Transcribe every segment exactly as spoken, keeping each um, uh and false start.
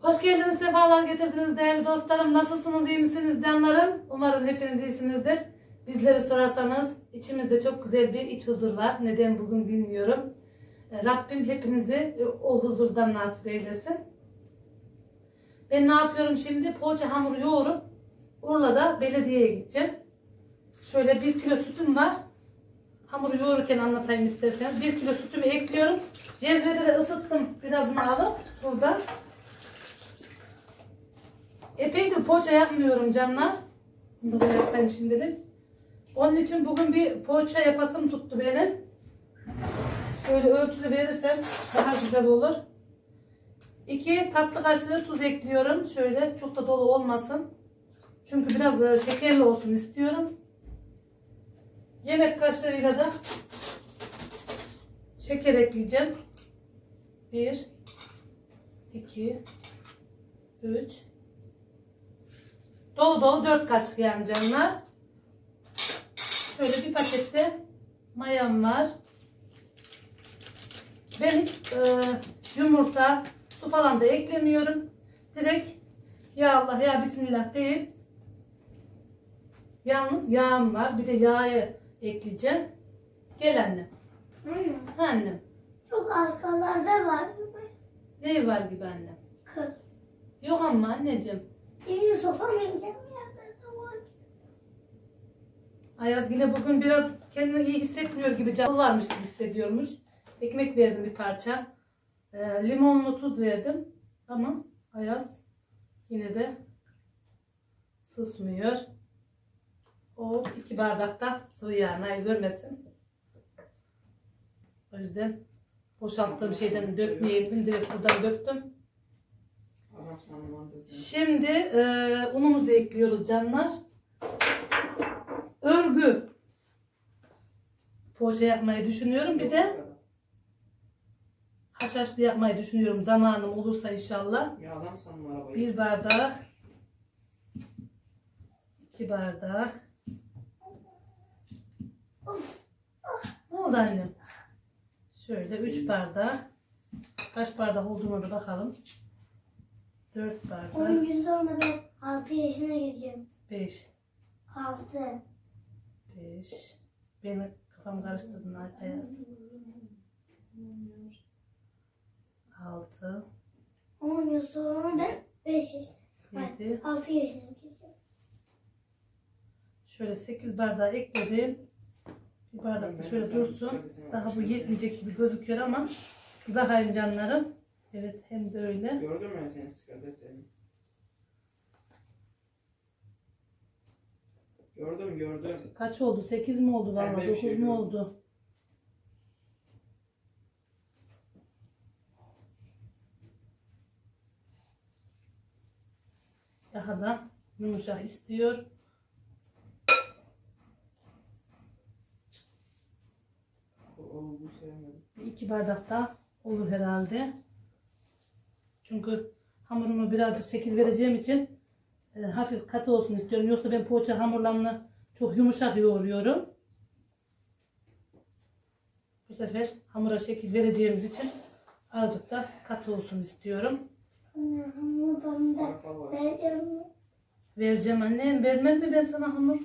Hoş geldiniz, sefalar getirdiniz değerli dostlarım. Nasılsınız, iyi misiniz canlarım? Umarım hepiniz iyisinizdir. Bizleri sorarsanız içimizde çok güzel bir iç huzur var. Neden bugün bilmiyorum. Rabbim hepinizi o huzurdan nasip eylesin. Ben ne yapıyorum şimdi? Poğaça hamuru yoğurup Urla'da belediyeye gideceğim. Şöyle bir kilo sütüm var. Hamuru yoğururken anlatayım isterseniz. Bir kilo sütümü ekliyorum. Cezvede de ısıttım. Birazını alıp burada. Epeydir poğaça yapmıyorum canlar. Bunu da yapayım şimdilik. Onun için bugün bir poğaça yapasım tuttu benim. Şöyle ölçülü verirsem daha güzel olur. iki tatlı kaşığı tuz ekliyorum. Şöyle çok da dolu olmasın. Çünkü biraz şekerli olsun istiyorum. Yemek kaşığıyla da şeker ekleyeceğim. bir, iki, üç. Dolu dolu dört kaşık yani canlar. Şöyle bir pakette mayam var. Ben hiç e, yumurta, su falan da eklemiyorum. Direkt ya Allah ya Bismillah değil. Yalnız yağım var. Bir de yağı ekleyeceğim. Gel annem. Anne. Ha annem. Çok arkalarda var gibi. Ne var gibi annem? Kız. Yok ama anneciğim. Elini sokamayacağım yerlerde var. Ayaz yine bugün biraz kendini iyi hissetmiyor gibi, canı varmış gibi hissediyormuş. Ekmek verdim bir parça. E, limonlu tuz verdim. Ama Ayaz yine de susmuyor. O iki bardakta sıvı yağını görmesin. O yüzden boşalttığım şeyden dökmeyeyim. Direkt buradan döktüm. Şimdi e, unumuzu ekliyoruz canlar. Örgü poğaça yapmayı düşünüyorum. Bir de haşhaşlı yapmayı düşünüyorum. Zamanım olursa inşallah. Bir bardak. iki bardak. Ne oldu annem? Şöyle üç bardak. Kaç bardak olduğuna da bakalım. dört bardak. on gün sonra ben altı yaşına gireceğim. beş. altı. beş. Beni kafam karıştırdın Ayaz. altı. on gün sonra ben beş yaş. yedi. altı yaşına gireceğim. Şöyle sekiz bardağı ekledim. Bir bardak da şöyle dursun. Daha bu yetmeyecek gibi gözüküyor ama bir bakayım canlarım. Evet, hem de öyle. Gördün mü seni sıkıntı seni? Gördüm gördüm. Kaç oldu? sekiz mi oldu valla? dokuz şey mu oldu? Daha da yumuşak istiyor. O, bu sevmedim. İki bardak da olur herhalde. Çünkü hamurumu birazcık şekil vereceğim için e, hafif katı olsun istiyorum. Yoksa ben poğaça hamurlarını çok yumuşak yoğuruyorum. Bu sefer hamura şekil vereceğimiz için azıcık da katı olsun istiyorum. Anne hamur bana da vereceğim mi? Vereceğim annem. Vermem mi ben sana hamur?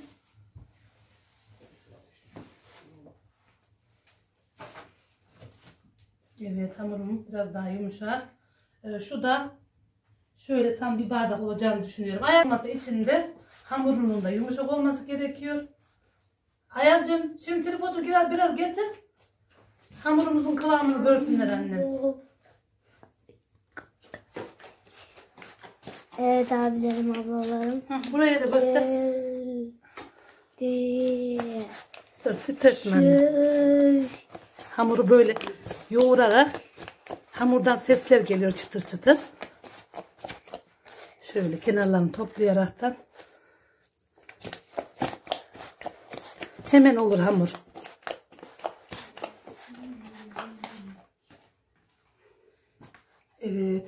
Evet, hamurum biraz daha yumuşak. Ee, şu da şöyle tam bir bardak olacağını düşünüyorum. Ayarması içinde hamurunun da yumuşak olması gerekiyor. Ayaz'cığım şimdi tripodu biraz, biraz getir. Hamurumuzun kıvamını görsünler annem. Evet abilerim, ablalarım. Heh, buraya da göster. Ee, Dur, titretme annem. Hamuru böyle yoğurarak hamurdan sesler geliyor çıtır çıtır. Şöyle kenarlarını toplayaraktan hemen olur hamur. Evet.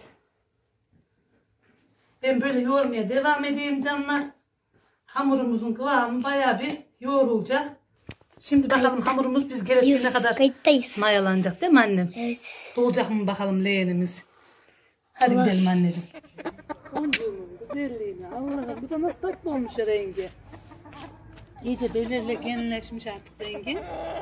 Ben böyle yoğurmaya devam edeyim canlar. Hamurumuzun kıvamı bayağı bir yoğrulacak. Şimdi bakalım hamurumuz biz gerektiğine kadar Kayıttayız. mayalanacak değil mi annem? Evet. Dolacak mı bakalım leğenimiz? Hadi Dolar. gidelim anneciğim. güzelliğine. Allah'ım bu da nasıl tatlı olmuş ya rengi. İyice belirli genleşmiş artık rengi.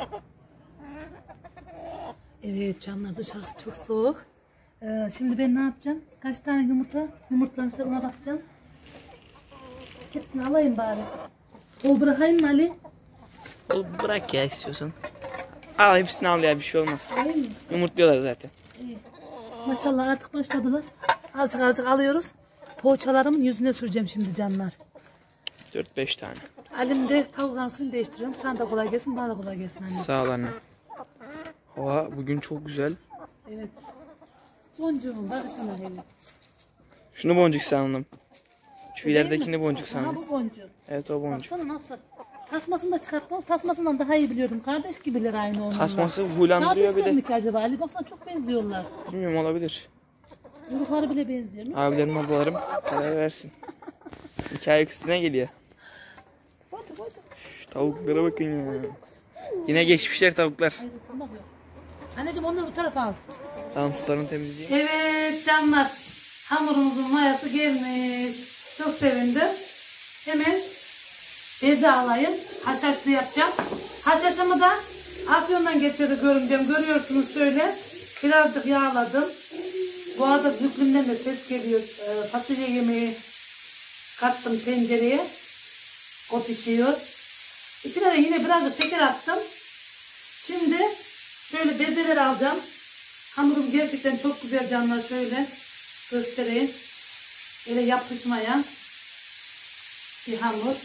Evet canlar, dışarısı çok soğuk. Ee, şimdi ben ne yapacağım? Kaç tane yumurta yumurtlamışlar, ona bakacağım. Hepsini alayım bari. Bol bırakayım mı Ali? Ol bırak ya istiyorsan. Al hepsini al ya, bir şey olmaz. Alayım mı? Yumurtluyorlar zaten. İyi. Maşallah artık başladılar. Azıcık azıcık alıyoruz. Poğaçalarımın yüzüne süreceğim şimdi canlar. dört beş tane. Halim de tavukların suyunu değiştiriyorum. Sana da kolay gelsin, bana da kolay gelsin anne. Sağ ol anne. Hava bugün çok güzel. Evet. Boncuğum barışına hele. Şunu boncuk sandım. Şu Değil ileridekini mi? boncuk Aha sandım. bu boncuk. Evet o boncuk. Baksana nasıl. Tasmasını da çıkartma. Tasmasından daha iyi biliyordum. Kardeş gibiler aynı onunla. Tasması huylandırıyor Kardeşler bile. mi ki acaba? Ali baksana çok benziyorlar. Bilmiyorum, olabilir. Kuyrukları bile benziyor. Ne? Abilerim ablalarım karar versin. Hikaye üstüne geliyor. Boncuk boncuk. Şu tavuklara bakın ya. Yine geçmişler tavuklar. Hayır sen bak yok. Anneciğim onları bu tarafa al. Tamam, sularını temizleyeyim. Evet canlar. Hamurumuzun mayası gelmiş. Çok sevindim. Hemen beze alayım. Haşhaşlı yapacağım. Haşhaşımı da Afyon'dan getirdi görümcem. Görüyorsunuz şöyle. Birazcık yağladım. Bu arada büklümden de ses geliyor. Ee, fasulye yemeği kattım tencereye. O pişiyor. İçine de yine birazcık şeker attım. Şimdi şöyle bezeleri alacağım. Hamurum gerçekten çok güzel canlar, şöyle göstereyim. Böyle yapışmayan bir hamur.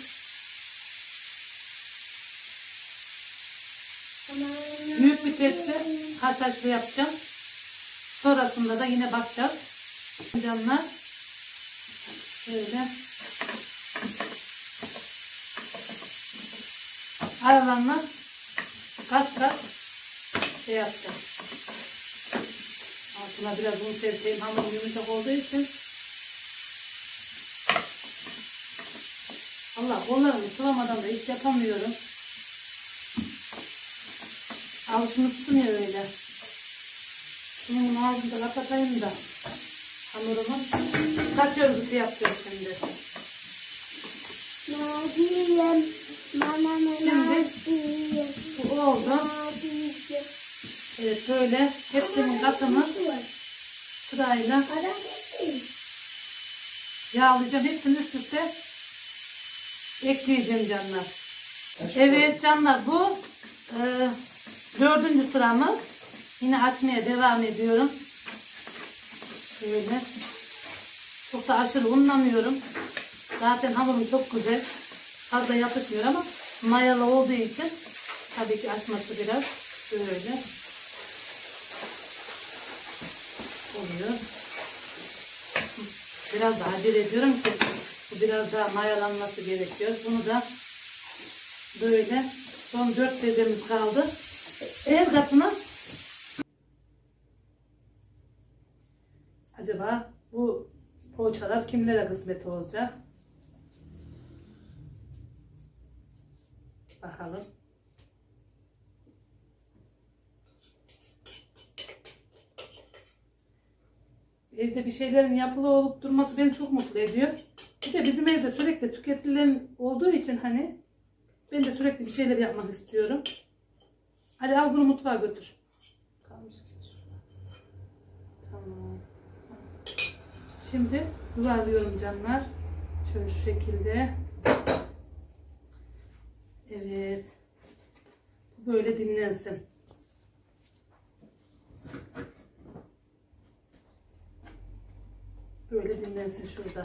Büyük bir tepsi haşhaşlı yapacağım. Sonrasında da yine bakacağız. Canlar şöyle aralarına kat kat şey yapacağım. Altına biraz un serpeyim, hamurum yumuşak olduğu için. Allah, kollarımı sıvamadan da hiç yapamıyorum. Avuçumu tutmuyor öyle. Bunun ağzını da kapatayım da hamurumu. Kaç örgüsü yapacağım şimdi. Nadiyem, mama nadiyem, Bu oldu. nadiyem. Evet, böyle hepsinin katını sırayla yağlayacağım. Hepsini üst üste ekleyeceğim canlar. Evet canlar, bu e, dördüncü sıramız. Yine açmaya devam ediyorum. Böyle. Çok da aşırı unlamıyorum. Zaten hamurum çok güzel. Fazla yapışmıyor ama mayalı olduğu için tabii ki açması biraz böyle oluyor. Biraz daha acele ediyorum ki bu biraz daha mayalanması gerekiyor. Bunu da böyle son dört bezemiz kaldı. El katına acaba bu poğaçalar kimlere kısmet olacak? Bakalım. Evde bir şeylerin yapılı olup durması beni çok mutlu ediyor. Bir de bizim evde sürekli tüketilen olduğu için hani ben de sürekli bir şeyler yapmak istiyorum. Hadi al bunu mutfağa götür. Kalmış gibi. Tamam. Şimdi yuvarlıyorum canlar. Şöyle şu şekilde. Evet. Bu böyle dinlensin. Böyle dinlensin şurada.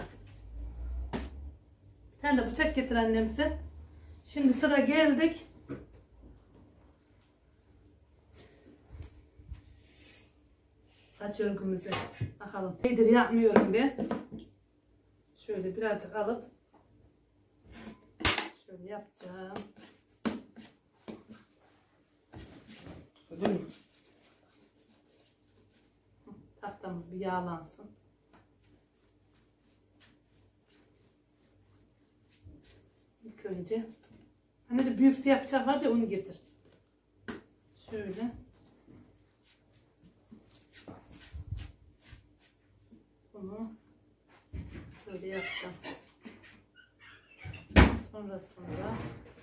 Bir tane de bıçak getir annemse. Şimdi sıra geldik. Saç örgümüze. Bakalım. Nedir yapmıyorum ben. Şöyle birazcık alıp şöyle yapacağım. Tahtamız bir yağlansın. İlk önce anneciğim büyük siyah bıçak var ya, onu getir. Şöyle. Bunu Şöyle yapacağım. Sonrasında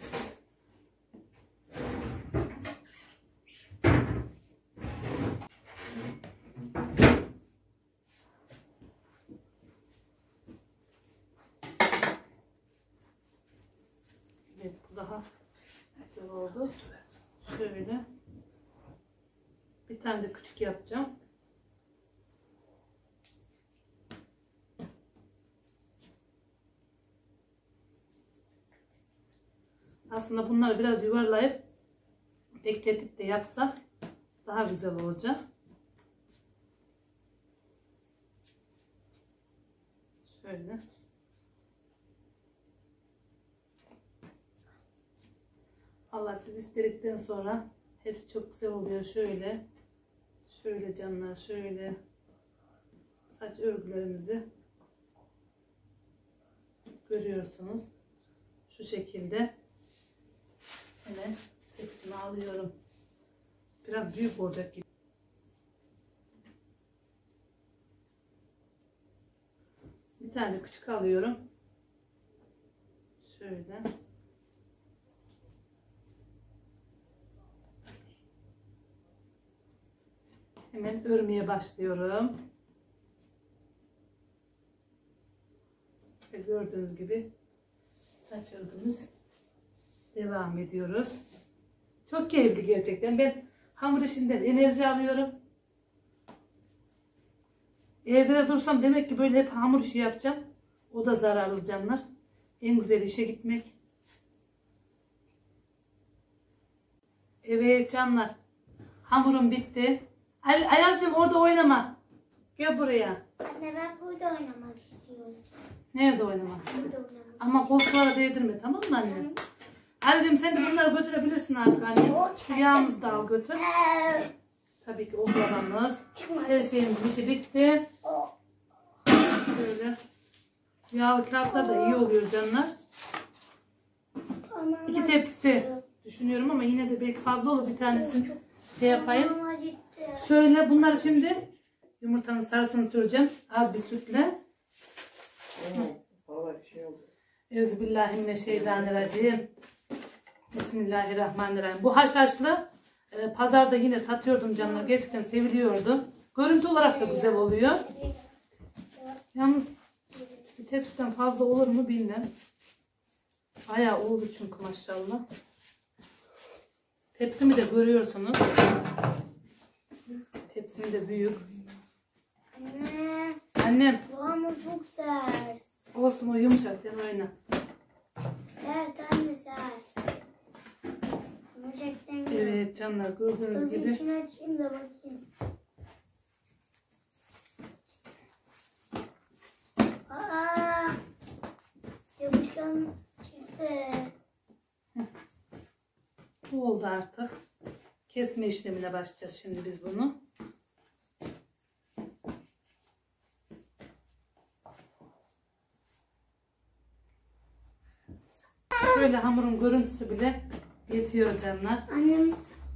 evet, bu daha güzel oldu. Şöyle bir tane de küçük yapacağım. Aslında bunları biraz yuvarlayıp bekletip de yapsak daha güzel olacak. Şöyle. Allah siz istedikten sonra hepsi çok güzel oluyor. Şöyle. Şöyle canlar. Şöyle. Saç örgülerimizi görüyorsunuz. Şu şekilde. Hemen tepsimi alıyorum. Biraz büyük olacak gibi. Bir tane küçük alıyorum. Şöyle. Hemen örmeye başlıyorum. Ve gördüğünüz gibi saç örgümüz devam ediyoruz. Çok keyifli gerçekten. Ben hamur işinden enerji alıyorum. Evde de dursam demek ki böyle hep hamur işi yapacağım. O da zararlı canlar. En güzel işe gitmek. Evet canlar. Hamurum bitti. Ay Ayaz'cığım orada oynama. Gel buraya. Anne ben burada oynamak istiyorum. Nerede oynamak? Burada oynamak. Ama koltuklara değdirme, tamam mı anne? Ali'cim sen de bunları götürebilirsin artık anne. Şu yağımızı da al götür. Tabii ki oklavamız. Her şeyimizin işi bitti. Şöyle. Yağlı kağıtlar da iyi oluyor canlar. İki tepsi düşünüyorum ama yine de belki fazla olur, bir tanesini şey yapayım. Şöyle bunları şimdi yumurtanın sarısını süreceğim. Az bir sütle. Vallahi şey oldu. Euzubillahimineşşeytanirracim. Bismillahirrahmanirrahim. Bu haşhaşlı e, pazarda yine satıyordum canlar. Gerçekten seviliyordu. Görüntü olarak da güzel oluyor. Yalnız bir tepsiden fazla olur mu bilmem. Bayağı oldu çünkü maşallah. Tepsimi de görüyorsunuz. Tepsim de büyük. Anne. Annem. Bu hamur çok sert. Olsun, o yumuşak, sen oyna. Sert anne sert. Yumuşaktan yiyor. Evet canlar, gördüğünüz Dur bir gibi. içini açayım da bakayım. Aa, yapışkan çıktı. Bu oldu artık. Kesme işlemine başlayacağız şimdi biz bunu. Şöyle hamurun görüntüsü bile yetiyor canlar. Annem.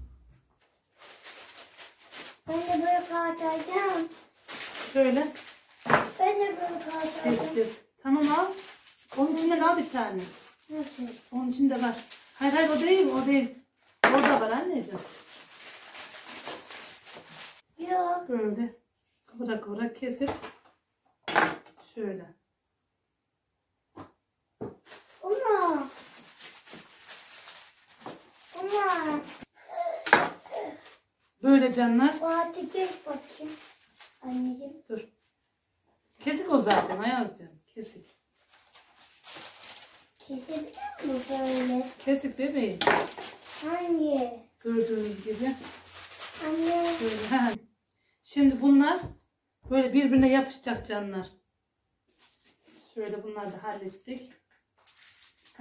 Ben de böyle kağıtacağım. Şöyle Ben de böyle kağıtacağım. keseceğiz. Tamam al. Onun içinde daha bir tane. Nasıl? Onun içinde var. Hayır hayır, o değil, o değil. Orada var anneciğim. Yok. Böyle kıvıra kıvıra kesip şöyle. Uma. Uma. Böyle canlar. O artık geç bakayım. Anneciğim. Dur. Kesik o zaten Ayazcığım. Kesik. Kesebiliyor mu böyle? Kesik bebeğim. Hangi? Gördüğünüz gibi. Anne. Böyle. Ha. Şimdi bunlar böyle birbirine yapışacak canlar. Şöyle bunları da hallettik. Heh.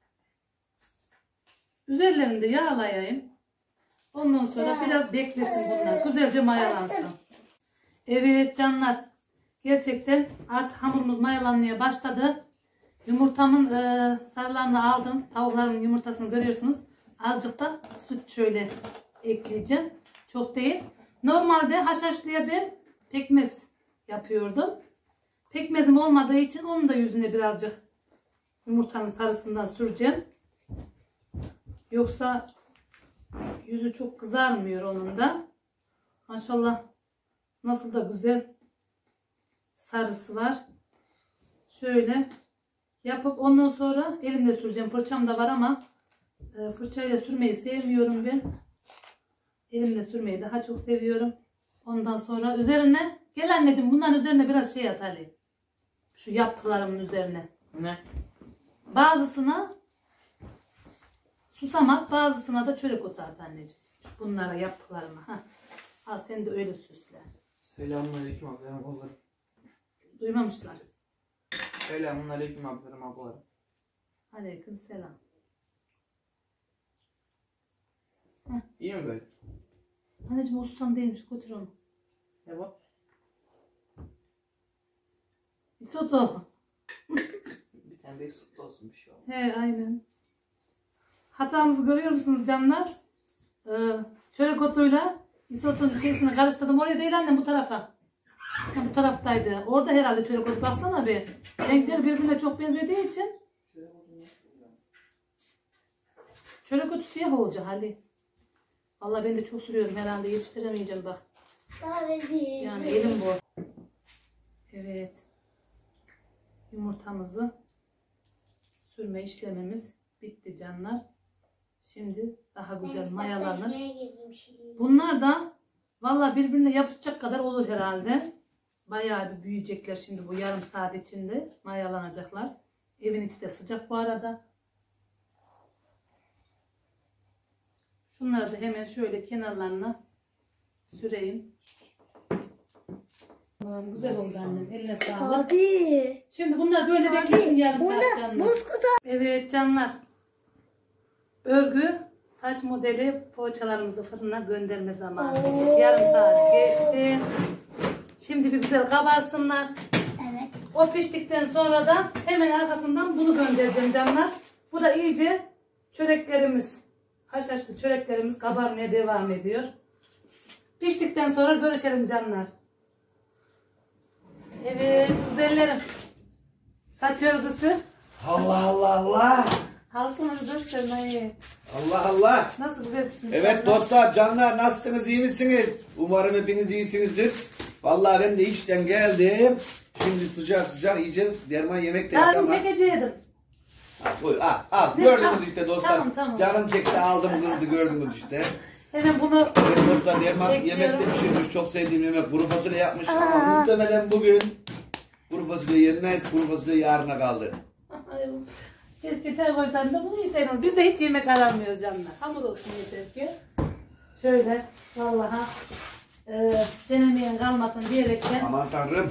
Üzerlerini de yağlayayım. Ondan sonra biraz beklesin bunlar. Güzelce mayalansın. Evet canlar. Gerçekten artık hamurumuz mayalanmaya başladı. Yumurtamın e, sarılarını aldım. Tavukların yumurtasını görüyorsunuz. Azıcık da süt şöyle ekleyeceğim. Çok değil. Normalde haşhaşlıya ben pekmez yapıyordum. Pekmezim olmadığı için onun da yüzüne birazcık yumurtanın sarısından süreceğim. Yoksa yüzü çok kızarmıyor onun da. Maşallah nasıl da güzel sarısı var. Şöyle yapıp ondan sonra elimle süreceğim. Fırçam da var ama e, fırçayla sürmeyi sevmiyorum ben. Elimle sürmeyi daha çok seviyorum. Ondan sonra üzerine gel anneciğim bunların üzerine biraz şey at Ali. Şu yaptıklarımın üzerine. Ne? Bazısına susamak, bazısına da çörek otu at anneciğim. Şu bunlara yaptıklarıma. Heh. Al sen de öyle süsle. Selamünaleyküm ablarım ablarım. Duymamışlar. Selamünaleyküm ablarım ablarım. Aleyküm selam. İyi mi böyle? Anneciğim o susam değilmiş, götür onu. Ne bu? İsoto. Bir tane de süt olsun bir şey olmaz. He aynen. Hatamızı görüyor musunuz canlar? Ee, çörek otuyla isotun şeysini karıştırdım. Oraya değil annem, bu tarafa. Ha, bu taraftaydı. Orada herhalde çörek otu. Baksana bir. Renkleri birbirine çok benzediği için. Çörek otu siyah olacak Ali. Vallahi ben de çok sürüyorum herhalde. Yetiştiremeyeceğim bak. Yani elim bu. Evet. Yumurtamızı sürme işlemimiz bitti canlar. Şimdi daha güzel mayalanır. Bunlar da vallahi birbirine yapışacak kadar olur herhalde. Bayağı bir büyüyecekler şimdi bu yarım saat içinde. Mayalanacaklar. Evin içi de sıcak bu arada. Şunları da hemen şöyle kenarlarına süreyim. Tamam, güzel oldu annem. Eline sağlık. Abi. Şimdi bunlar böyle Abi, beklesin yarım bunda saat canlar. buz kutu. Evet canlar. Örgü saç modeli poğaçalarımızı fırına gönderme zamanı. Oo. Yarım saat geçti. Şimdi bir güzel kabarsınlar. Evet. O piştikten sonra da hemen arkasından bunu göndereceğim canlar. Bu da iyice çöreklerimiz, haşhaşlı çöreklerimiz kabarmaya devam ediyor. Piştikten sonra görüşelim canlar. Evet güzellerim. Saç örgüsü. Allah Allah Allah. Halkımızı göstermeyi. Allah Allah. Nasıl güzel pişmiş. Evet canlar. dostlar, canlar nasılsınız, iyi misiniz? Umarım hepiniz iyisinizdir. Vallahi ben de işten geldim. Şimdi sıcak sıcak yiyeceğiz. Derman yemek de yaptı Lazım ama. çekeceydim. Al, buyur, al, al. Ne? Gördünüz Tamam. işte dostlar. Tamam, tamam. Canım çekti, aldım kızdı, gördünüz işte. Hemen bunu Evet dostlar, Derman Çekiyorum. yemek de pişirmiş. Çok sevdiğim yemek. Kuru fasulye yapmış ama muhtemelen bugün kuru fasulye yenmez. Kuru fasulye yarına kaldı. keşke çay koysan da bunu yiyseydiniz. Biz de hiç yemek aramıyoruz canlar. Hamur olsun yeter ki. Şöyle vallahi e, cenemeyen kalmasın diyerekten. Aman tanrım.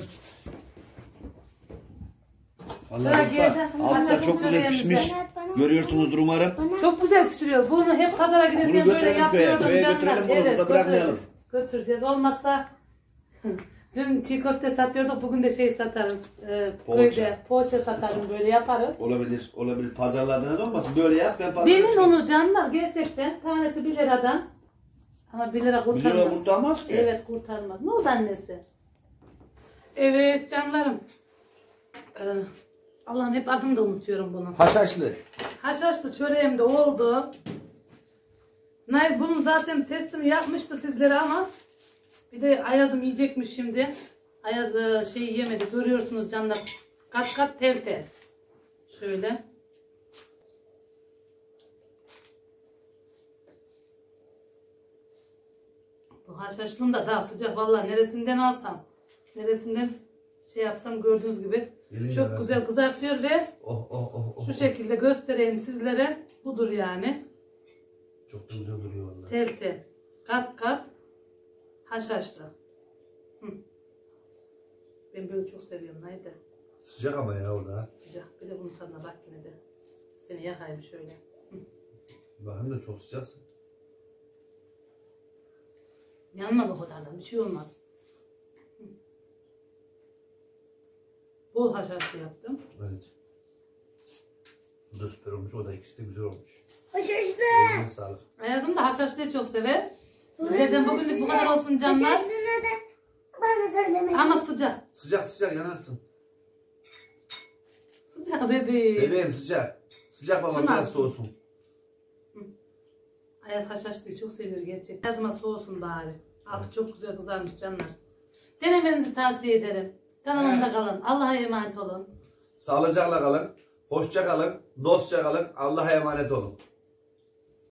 Sıra Vallahi geride. dostlar, altta Bana çok güzel bunları pişmiş. yemişler. Görüyorsunuzdur umarım. Çok güzel pişiriyor. Bunu hep pazara giderken Bunu böyle götürelim köye. yapıyordum Köye canlar. götürelim bunu, Evet, burada bırakmayalım. götüreceğiz. Götüreceğiz. Olmazsa dün çiğ köfte satıyorduk. Bugün de şey satarız. E, Poğaça. köyde poğaça satarım, böyle yaparız. Olabilir, olabilir. Pazarlardan da olmasın. Böyle yap, ben pazara Demin çıkayım. onu canlar gerçekten tanesi bir liradan. Ama bir lira Bir kurtarmaz. lira kurtarmaz ki. Evet kurtarmaz. Ne oldu annesi? Evet canlarım. Ee, Allah'ım hep adını da unutuyorum bunu. Haşhaşlı. Haşhaşlı çöreğim de oldu. Nail bunun zaten testini yapmıştı sizlere ama bir de Ayaz'ım yiyecekmiş şimdi. Ayaz e, şeyi yemedi. Görüyorsunuz canlar. Kat kat tel tel. Şöyle. Bu haşhaşlığım da daha sıcak. Vallahi neresinden alsam, neresinden şey yapsam gördüğünüz gibi Eline çok ver. güzel kızartıyor ve Oh oh oh. oh. şu şekilde göstereyim sizlere. Budur yani. Çok da güzel duruyor vallahi. Tel tel. Kat kat haşhaşlı. Hı. Ben böyle çok seviyorum. Haydi. Sıcak ama ya orada. Sıcak. Bir de bunun tadına bak yine de. Seni yakayım şöyle. Bakın da çok sıcaksın. Yanmaz o kadardan. Bir şey olmaz. Hı. Bol haşhaşlı yaptım. Evet. Bu da süper olmuş. O da ikisi de güzel olmuş. Hoşçakalın. Eline sağlık. Ayazım da haşhaşlıyı çok sever. Bizlerden bugünlük bu kadar olsun canlar. Hoşçakalın de bana söylemeyin. Ama sıcak. Sıcak sıcak yanarsın. sıcak bebeğim. Bebeğim sıcak. Sıcak baba Şunu biraz al. soğusun. Hayat haşhaşlıyı çok seviyor gerçekten. Her zaman soğusun bari. Altı çok güzel kızarmış canlar. Denemenizi tavsiye ederim. Kanalımda Evet. kalın. Allah'a emanet olun. Sağlıcakla kalın. Hoşça kalın. Dostça kalın. Allah'a emanet olun.